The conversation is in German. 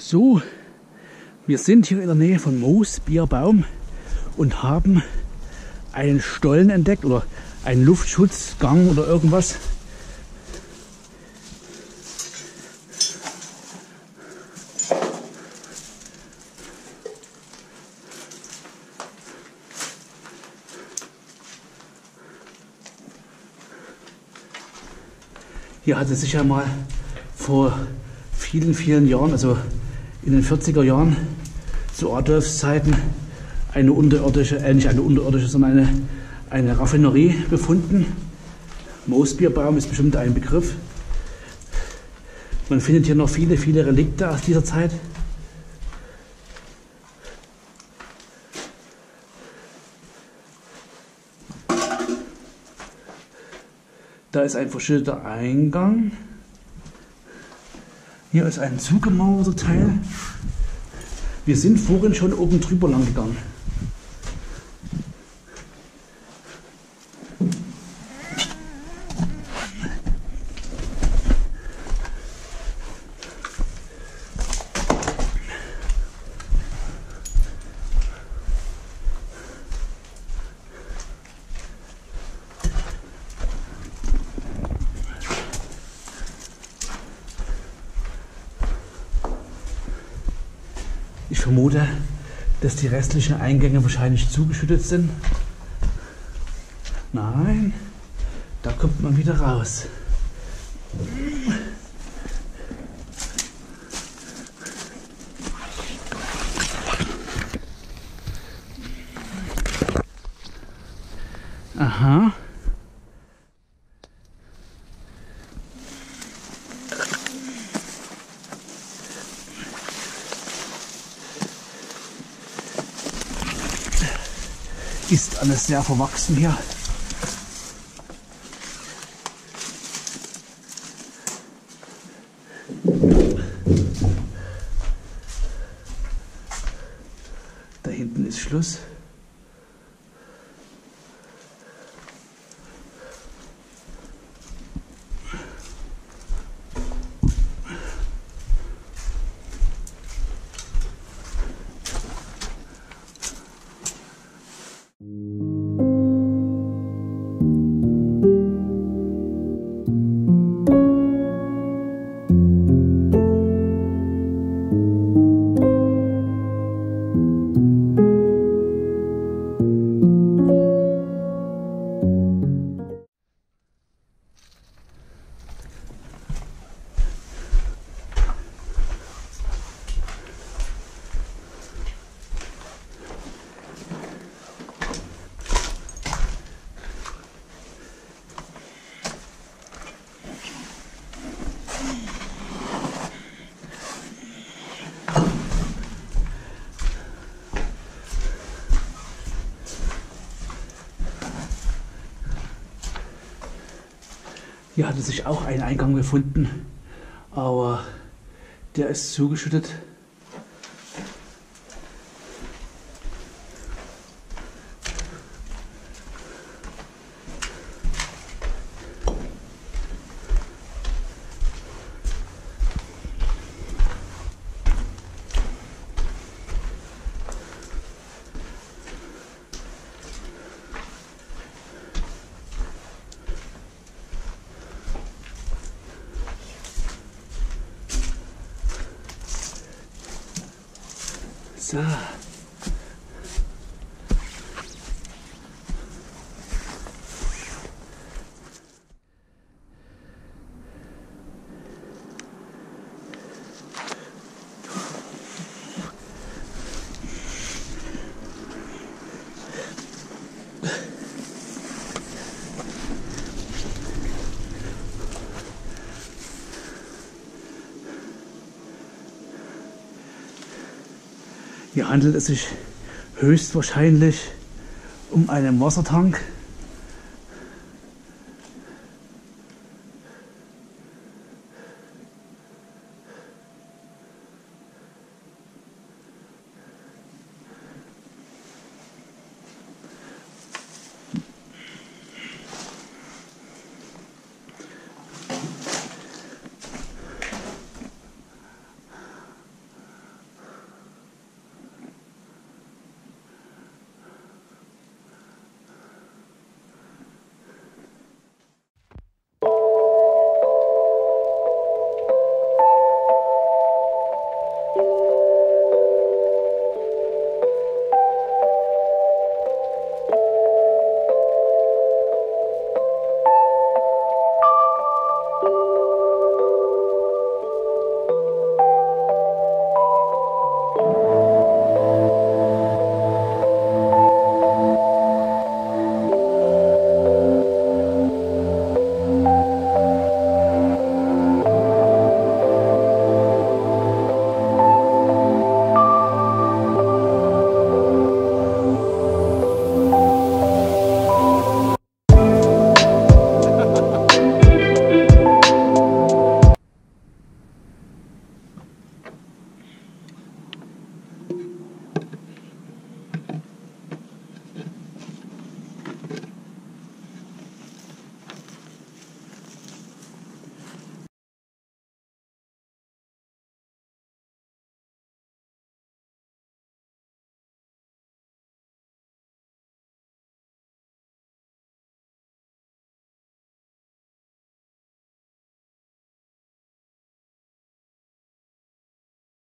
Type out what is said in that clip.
So, wir sind hier in der Nähe von Moosbierbaum und haben einen Stollen entdeckt oder einen Luftschutzgang oder irgendwas. Hier hatte sich ja mal vor vielen, vielen Jahren, also in den 40er Jahren zu Adolfs Zeiten, eine unterirdische, nicht eine unterirdische, sondern eine Raffinerie befunden. Moosbierbaum ist bestimmt ein Begriff. Man findet hier noch viele, viele Relikte aus dieser Zeit. Da ist ein verschütteter Eingang. Hier ist ein zugemauerter Teil. Wir sind vorhin schon oben drüber lang gegangen. Ich vermute, dass die restlichen Eingänge wahrscheinlich zugeschüttet sind. Nein, da kommt man wieder raus. Aha. Ist alles sehr verwachsen hier. Da hinten ist Schluss. Hier hatte sich auch ein Eingang gefunden, aber der ist zugeschüttet. So. Hier handelt es sich höchstwahrscheinlich um einen Wassertank.